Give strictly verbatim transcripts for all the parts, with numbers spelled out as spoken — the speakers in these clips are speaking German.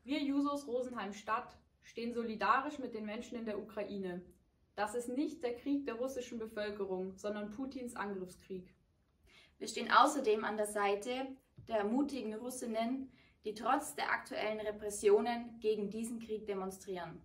Wir Jusos Rosenheim Stadt stehen solidarisch mit den Menschen in der Ukraine. Das ist nicht der Krieg der russischen Bevölkerung, sondern Putins Angriffskrieg. Wir stehen außerdem an der Seite der mutigen Russinnen, die trotz der aktuellen Repressionen gegen diesen Krieg demonstrieren.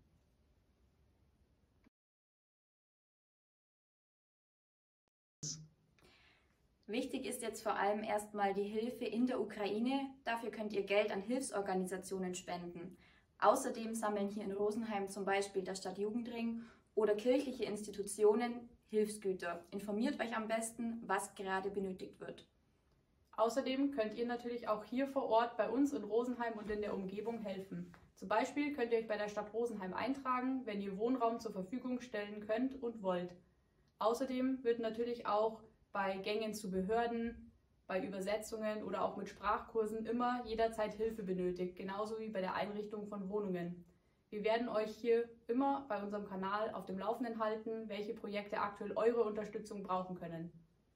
Wichtig ist jetzt vor allem erstmal die Hilfe in der Ukraine. Dafür könnt ihr Geld an Hilfsorganisationen spenden. Außerdem sammeln hier in Rosenheim zum Beispiel der Stadtjugendring oder kirchliche Institutionen Hilfsgüter. Informiert euch am besten, was gerade benötigt wird. Außerdem könnt ihr natürlich auch hier vor Ort bei uns in Rosenheim und in der Umgebung helfen. Zum Beispiel könnt ihr euch bei der Stadt Rosenheim eintragen, wenn ihr Wohnraum zur Verfügung stellen könnt und wollt. Außerdem wird natürlich auch bei Gängen zu Behörden, bei Übersetzungen oder auch mit Sprachkursen immer jederzeit Hilfe benötigt, genauso wie bei der Einrichtung von Wohnungen. Wir werden euch hier immer bei unserem Kanal auf dem Laufenden halten, welche Projekte aktuell eure Unterstützung brauchen können.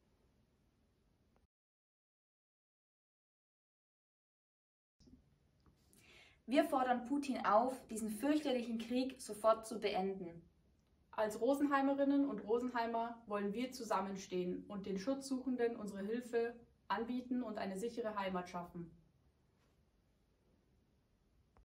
Wir fordern Putin auf, diesen fürchterlichen Krieg sofort zu beenden. Als Rosenheimerinnen und Rosenheimer wollen wir zusammenstehen und den Schutzsuchenden unsere Hilfe anbieten und eine sichere Heimat schaffen.